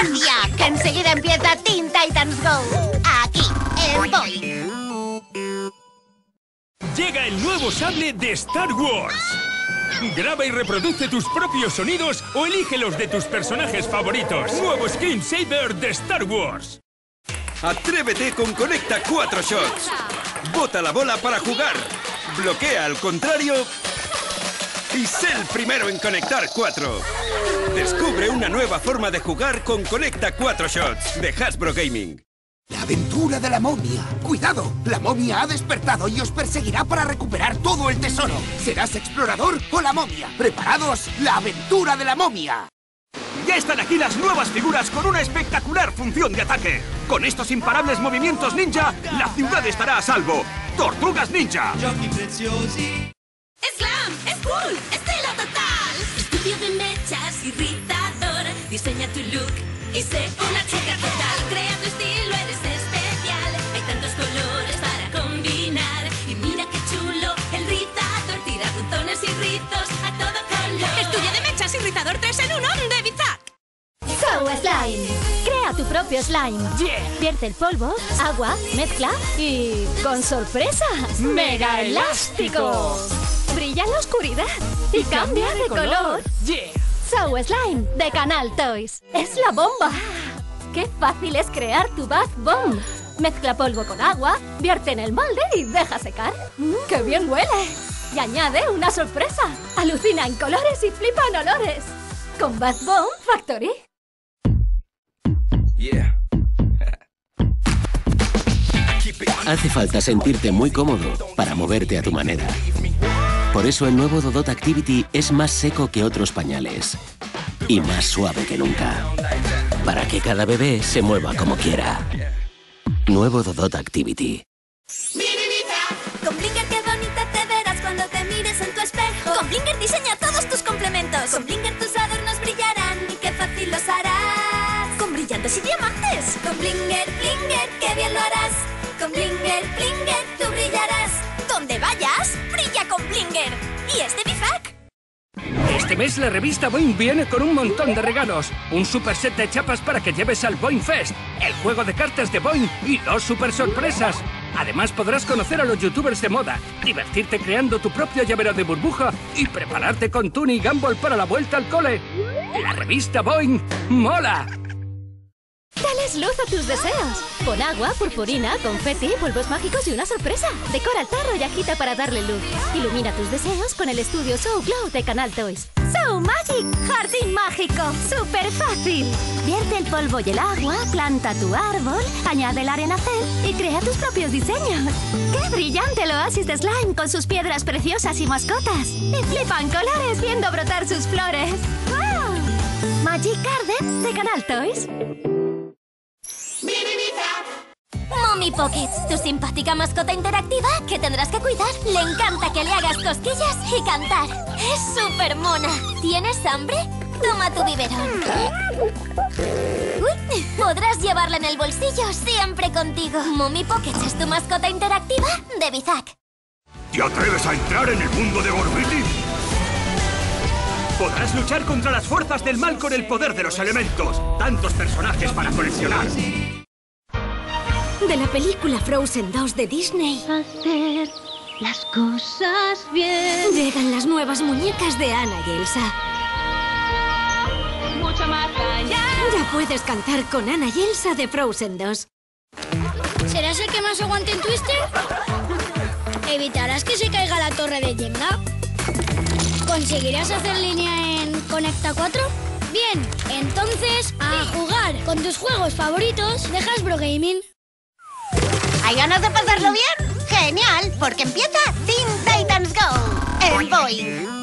¡Gracia! Que enseguida empieza Teen Titans Go. Aquí, en Boing. Llega el nuevo sable de Star Wars. Graba y reproduce tus propios sonidos o elige los de tus personajes favoritos. Nuevo Screensaver de Star Wars. Atrévete con Conecta 4 Shots. Bota la bola para jugar. Bloquea al contrario. Y sé el primero en conectar 4. Descubre una nueva forma de jugar con Conecta 4 Shots de Hasbro Gaming. La aventura de la momia. ¡Cuidado! La momia ha despertado y os perseguirá para recuperar todo el tesoro. ¿Serás explorador o la momia? ¡Preparados! ¡La aventura de la momia! Ya están aquí las nuevas figuras con una espectacular función de ataque. Con estos imparables movimientos ninja, la ciudad estará a salvo. ¡Tortugas Ninja! ¡Slam! ¡Es cool! ¡Estilo total! Estudio de mechas, irritador. Diseña tu look y sé una chica total. Crea tu estilo, eres especial. Hay tantos colores para combinar. Y mira qué chulo, el rizador tira buzones y rizos a todo color. Estudio de mechas, irritador 3 en 1 de Bizac. So Slime. Crea tu propio slime. Vierte el polvo, agua, mezcla y... ¡con sorpresa! ¡Mega elástico! Brilla en la oscuridad y cambia de color. So Slime de Canal Toys. ¡Es la bomba! ¡Qué fácil es crear tu Bath Bomb! Mezcla polvo con agua, vierte en el molde y deja secar. ¡Qué bien huele! Y añade una sorpresa. Alucina en colores y flipa en olores. Con Bath Bomb Factory. Hace falta sentirte muy cómodo para moverte a tu manera. Por eso el nuevo Dodot Activity es más seco que otros pañales y más suave que nunca, para que cada bebé se mueva como quiera. Nuevo Dodot Activity. Con Blinger qué bonita te verás cuando te mires en tu espejo. Con Blinger diseña todos tus complementos. Con Blinger tus adornos brillarán y qué fácil los harás. Con brillantes y diamantes. Con Blinger, Blinger, qué bien lo harás. Con Blinger, Blinger, tú brillarás. Donde vayas, brilla con Blinger. Y es de Bizac. Este mes la revista Boing viene con un montón de regalos. Un super set de chapas para que lleves al Boing Fest, el juego de cartas de Boing y 2 super sorpresas. Además podrás conocer a los youtubers de moda, divertirte creando tu propio llavero de burbuja y prepararte con Tuni y Gumball para la vuelta al cole. La revista Boing mola. Dales luz a tus deseos. Pon agua, purpurina, confeti, polvos mágicos y una sorpresa. Decora el tarro y agita para darle luz. Ilumina tus deseos con el estudio So Glow de Canal Toys. So Magic, jardín mágico, súper fácil. Vierte el polvo y el agua, planta tu árbol, añade el arenacel y crea tus propios diseños. ¡Qué brillante el oasis de slime con sus piedras preciosas y mascotas! Y flipan colores viendo brotar sus flores. ¡Wow! Magic Garden de Canal Toys. Mommy Pockets, tu simpática mascota interactiva que tendrás que cuidar. Le encanta que le hagas cosquillas y cantar. Es súper mona. ¿Tienes hambre? Toma tu biberón. Uy, podrás llevarla en el bolsillo siempre contigo. Mommy Pockets es tu mascota interactiva de Bizac. ¿Te atreves a entrar en el mundo de Gorbiti? Podrás luchar contra las fuerzas del mal con el poder de los elementos. Tantos personajes para coleccionar. De la película Frozen 2 de Disney. Hacer las cosas bien. Llegan las nuevas muñecas de Anna y Elsa. Mucho más allá. Ya puedes cantar con Anna y Elsa de Frozen 2. ¿Serás el que más aguante en Twister? ¿Evitarás que se caiga la torre de Jenga? ¿Conseguirás hacer línea en Conecta 4? Bien, entonces a jugar con tus juegos favoritos de Hasbro Gaming. ¿Hay ganas de pasarlo bien? ¡Genial! Porque empieza Teen Titans Go en Boing.